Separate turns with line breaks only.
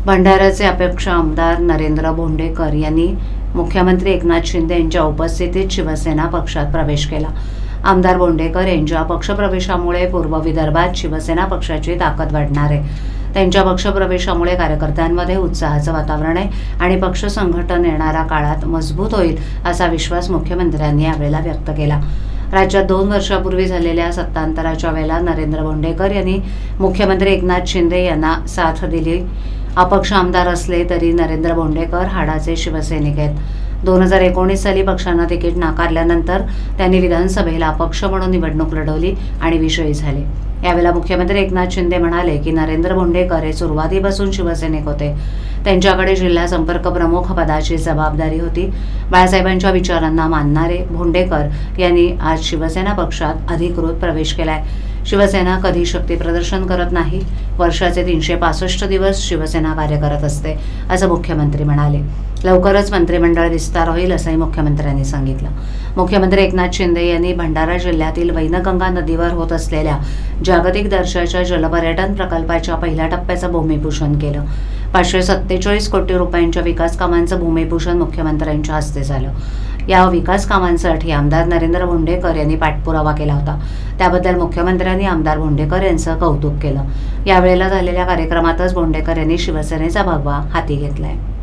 भंडाऱ्याचे अपेक्ष आमदार नरेंद्र भोंडेकर यांनी मुख्यमंत्री एकनाथ शिंदे यांच्या उपस्थितीत शिवसेना पक्षात प्रवेश केला। आमदार भोंडेकर यांच्या पक्षप्रवेशामुळे पूर्व विदर्भात शिवसेना पक्षाची ताकद वाढणार आहे। त्यांच्या पक्षप्रवेशामुळे कार्यकर्त्यांमध्ये उत्साहाचं वातावरण आहे आणि पक्ष संघटन येणाऱ्या काळात मजबूत होईल असा विश्वास मुख्यमंत्र्यांनी यावेळेला व्यक्त केला। राज्यात 2 वर्षापूर्वी झालेल्या सत्तांतराच्या वेळेला नरेंद्र भोंडेकर यांनी मुख्यमंत्री एकनाथ शिंदे यांना साथ दिली। अपक्ष आमदार असले तरी नरेंद्र भोंडेकर हाडाचे शिवसैनिक आहेत। 2019 साली पक्षानं तिकीट नाकारल्यानंतर त्यांनी विधानसभेला अपक्ष म्हणून निवडणूक लढवली आणि विजयी झाले। यावेळेला मुख्यमंत्री एकनाथ शिंदे म्हणाले की नरेंद्र भोंडेकर हे सुरुवातीपासून शिवसैनिक होते। त्यांच्याकडे जिल्हा संपर्क प्रमुख पदाची जबाबदारी होती। बाळासाहेबांच्या विचारांना मानणारे भोंडेकर यांनी आज शिवसेना पक्षात अधिकृत प्रवेश केलाय। शिवसेना कधी शक्ती प्रदर्शन करत नाही। वर्षाचे 365 दिवस शिवसेना कार्य करत असते असं मुख्यमंत्री म्हणाले। लवकरच मंत्रिमंडळ विस्तार होईल असंही मुख्यमंत्र्यांनी सांगितलं। मुख्यमंत्री एकनाथ शिंदे यांनी भंडारा जिल्ह्यातील वैनगंगा नदीवर होत असलेल्या जागतिक दर्जाच्या जलपर्यटन प्रकल्पाच्या पहिल्या टप्प्याचं भूमिपूजन केलं। 547 कोटी रुपयांच्या विकास कामांचं भूमिपूजन मुख्यमंत्र्यांच्या हस्ते झालं। या विकास कामांसाठी आमदार नरेंद्र भोंडेकर यांनी पाठपुरावा केला होता। त्याबद्दल मुख्यमंत्र्यांनी आमदार भोंडेकर यांचं कौतुक केलं। यावेळेला झालेल्या कार्यक्रमातच भोंडेकर यांनी शिवसेनेचा भगवा हाती घेतलाय।